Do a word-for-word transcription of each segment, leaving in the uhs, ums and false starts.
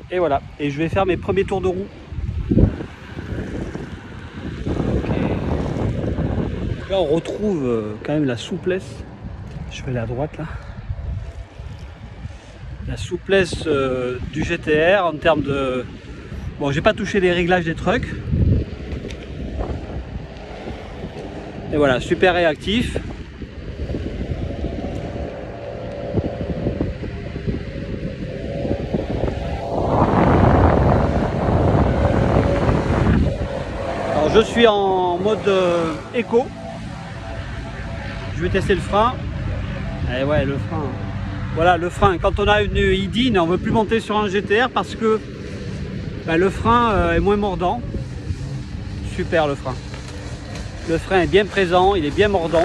Et voilà, et je vais faire mes premiers tours de roue. Okay. Là on retrouve quand même la souplesse. Je vais aller à droite là. La souplesse euh, du G T R en termes de... Bon, j'ai pas touché les réglages des trucks. Et voilà, super réactif. Alors je suis en mode euh, éco. Je vais tester le frein. Et ouais, le frein. Voilà, le frein. Quand on a une Idine, on ne veut plus monter sur un G T R parce que bah, le frein euh, est moins mordant. Super le frein. Le frein est bien présent, il est bien mordant.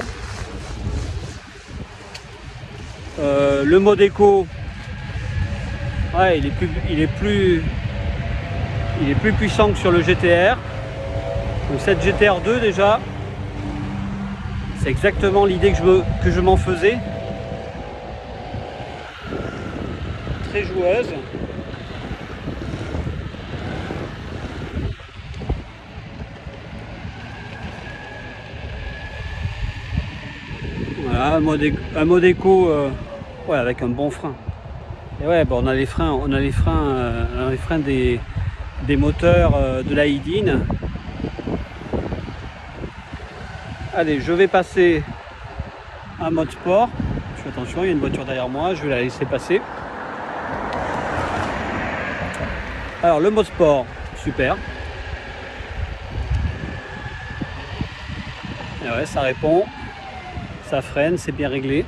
Euh, le mode éco, ouais, il est plus, il est plus, il est plus puissant que sur le G T R. Donc cette G T R deux déjà, c'est exactement l'idée que je me, que je m'en faisais. Très joueuse. Voilà, un mode, un mode éco, euh, ouais, avec un bon frein. Et ouais, bon, on a les freins, on a les freins, euh, on a les freins des, des moteurs euh, de la Idine. Allez, je vais passer en mode sport. Je fais attention, il y a une voiture derrière moi, je vais la laisser passer. Alors le mode sport, super. Et ouais, ça répond. Ça freine, c'est bien réglé.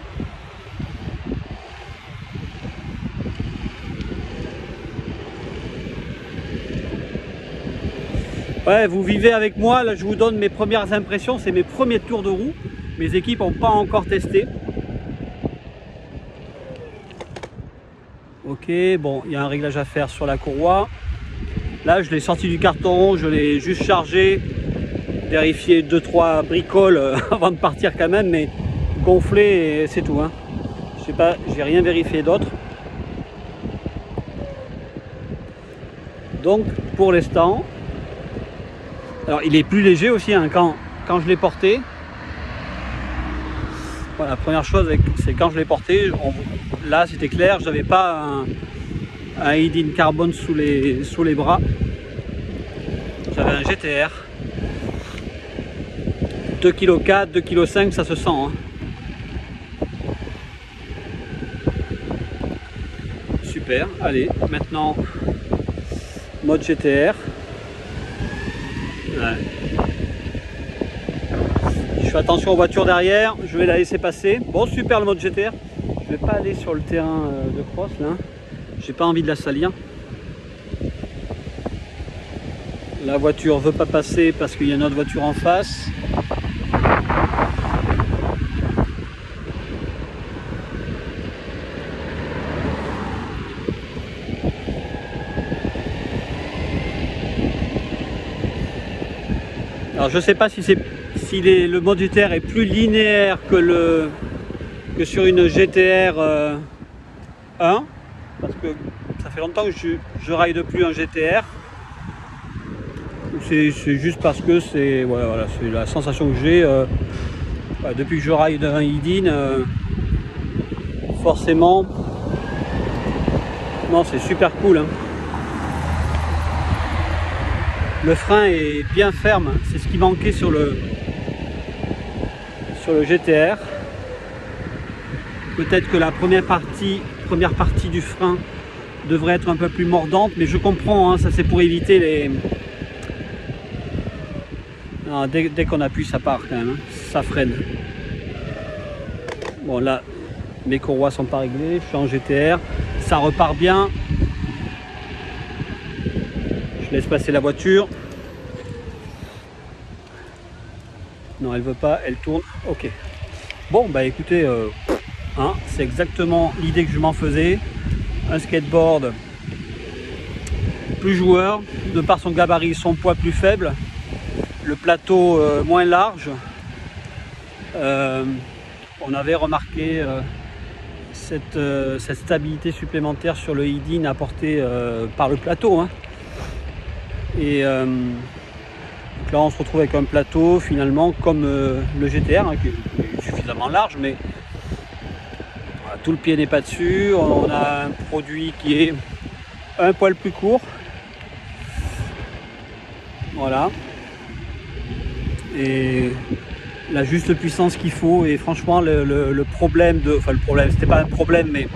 Ouais, vous vivez avec moi, là je vous donne mes premières impressions, c'est mes premiers tours de roue. Mes équipes n'ont pas encore testé. Ok, bon, il y a un réglage à faire sur la courroie. Là, je l'ai sorti du carton, je l'ai juste chargé, vérifié deux trois bricoles avant de partir quand même, mais gonflé et c'est tout. Hein. Je sais pas, j'ai rien vérifié d'autre. Donc, pour l'instant, alors il est plus léger aussi hein, quand, quand je l'ai porté. Voilà, la première chose, c'est quand je l'ai porté, on, là c'était clair, je n'avais pas un, un Idine carbone sous les, sous les bras. J'avais un G T R. deux virgule quatre kilos, deux virgule cinq kilos, ça se sent. Hein. Super, allez, maintenant, mode G T R. Ouais. Je fais attention aux voitures derrière, je vais la laisser passer. Bon, super le mode G T R. Je vais pas aller sur le terrain de cross là. J'ai pas envie de la salir. La voiture veut pas passer parce qu'il y a une autre voiture en face. Alors je sais pas si c'est si les, le mode G T R est plus linéaire que le que sur une G T R euh, un, parce que ça fait longtemps que je, je ride plus un G T R. C'est juste parce que c'est voilà, voilà, c'est la sensation que j'ai euh, bah, depuis que je ride un Idine. Euh, forcément, non, c'est super cool. Hein. Le frein est bien ferme, c'est ce qui manquait sur le sur le G T R. Peut-être que la première partie, première partie du frein devrait être un peu plus mordante, mais je comprends, hein, ça c'est pour éviter les... Non, dès dès qu'on appuie, ça part quand même, hein, ça freine. Bon là, mes courroies sont pas réglées, je suis en G T R, ça repart bien. Je laisse passer la voiture. Non, elle veut pas, elle tourne. Ok. Bon, bah écoutez, euh, hein, c'est exactement l'idée que je m'en faisais. Un skateboard plus joueur, de par son gabarit, son poids plus faible, le plateau euh, moins large. Euh, on avait remarqué euh, cette, euh, cette stabilité supplémentaire sur le Idin apportée euh, par le plateau. Hein. Et euh, donc là on se retrouve avec un plateau finalement comme euh, le G T R, hein, qui est suffisamment large, mais voilà, tout le pied n'est pas dessus. On a un produit qui est un poil plus court. Voilà. Et la juste puissance qu'il faut. Et franchement le, le, le problème de. Enfin le problème, c'était pas un problème, mais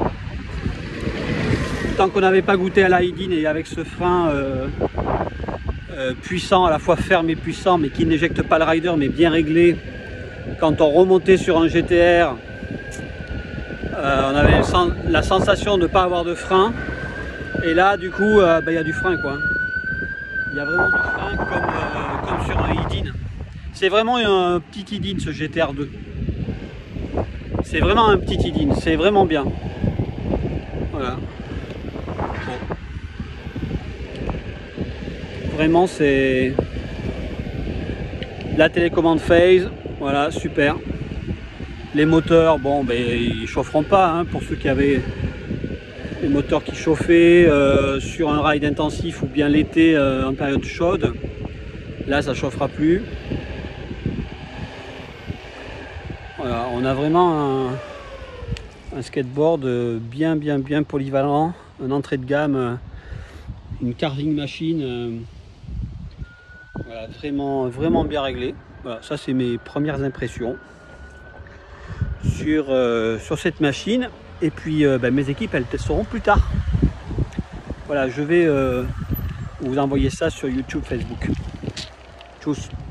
tant qu'on n'avait pas goûté à la Idin et avec ce frein euh, euh, puissant, à la fois ferme et puissant, mais qui n'éjecte pas le rider, mais bien réglé, quand on remontait sur un G T R, euh, on avait la sensation de ne pas avoir de frein. Et là du coup euh, bah, y a du frein quoi. Il y a vraiment du frein comme, euh, comme sur un Idin. C'est vraiment un petit Idin ce G T R deux. C'est vraiment un petit Idin, c'est vraiment bien. Voilà. Bon. Vraiment c'est la télécommande phase, voilà, super. Les moteurs, bon ben ils chaufferont pas hein, pour ceux qui avaient les moteurs qui chauffaient euh, sur un ride intensif ou bien l'été euh, en période chaude. Là ça chauffera plus. Voilà, on a vraiment un, un skateboard bien bien bien polyvalent, un entrée de gamme, une carving machine, euh, voilà, vraiment vraiment bien réglé. Voilà, ça c'est mes premières impressions sur, euh, sur cette machine. Et puis euh, ben, mes équipes elles testeront plus tard. Voilà, je vais euh, vous envoyer ça sur YouTube, Facebook. Tchuss.